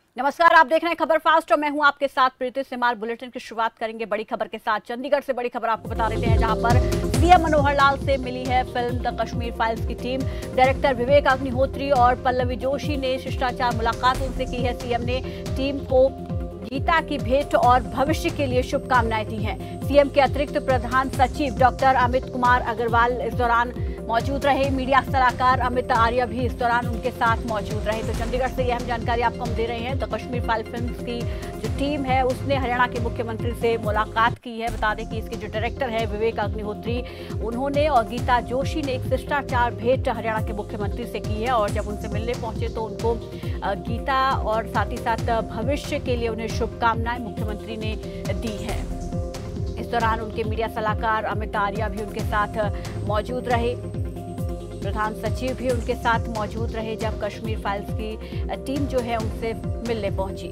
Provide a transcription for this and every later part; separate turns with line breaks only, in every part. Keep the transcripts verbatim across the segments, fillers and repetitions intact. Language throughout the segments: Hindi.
नमस्कार, आप देख रहे हैं खबर फास्ट और मैं हूं आपके साथ प्रीति सिमार। बुलेटिन की शुरुआत करेंगे बड़ी खबर के साथ। चंडीगढ़ से बड़ी खबर आपको बता देते हैं, जहां पर सीएम मनोहर लाल से मिली है फिल्म द कश्मीर फाइल्स की टीम। डायरेक्टर विवेक अग्निहोत्री और पल्लवी जोशी ने शिष्टाचार मुलाकात उनसे की है। सीएम ने टीम को गीता की भेंट और भविष्य के लिए शुभकामनाएं दी हैं। सीएम के अतिरिक्त प्रधान सचिव डॉक्टर अमित कुमार अग्रवाल इस दौरान मौजूद रहे। मीडिया सलाहकार अमित आर्य भी इस दौरान उनके साथ मौजूद रहे। तो चंडीगढ़ से यह अहम जानकारी आपको हम दे रहे हैं। द कश्मीर फाइल फिल्म्स की जो टीम है उसने हरियाणा के मुख्यमंत्री से मुलाकात की है। बता दें कि इसके जो डायरेक्टर है विवेक अग्निहोत्री, उन्होंने और गीता जोशी ने एक शिष्टाचार भेंट हरियाणा के मुख्यमंत्री से की है। और जब उनसे मिलने पहुंचे तो उनको गीता और साथ ही साथ भविष्य के लिए उन्हें शुभकामनाएं मुख्यमंत्री ने दी है। इस दौरान उनके मीडिया सलाहकार अमित आर्य भी उनके साथ मौजूद रहे। प्रधान सचिव भी उनके साथ मौजूद रहे जब कश्मीर फाइल्स की टीम जो है उनसे मिलने पहुंची।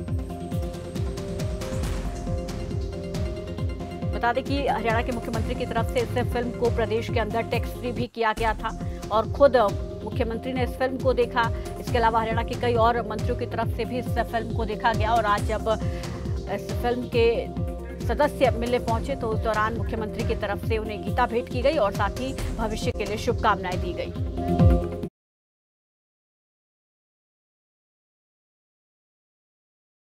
बता दें कि हरियाणा के मुख्यमंत्री की तरफ से इस फिल्म को प्रदेश के अंदर टैक्स फ्री भी किया गया था और खुद मुख्यमंत्री ने इस फिल्म को देखा। इसके अलावा हरियाणा के कई और मंत्रियों की तरफ से भी इस फिल्म को देखा गया। और आज जब इस फिल्म के सदस्य मिलने पहुंचे तो उस दौरान मुख्यमंत्री की तरफ से उन्हें गीता भेंट की गई और साथ ही भविष्य के लिए शुभकामनाएं दी गई।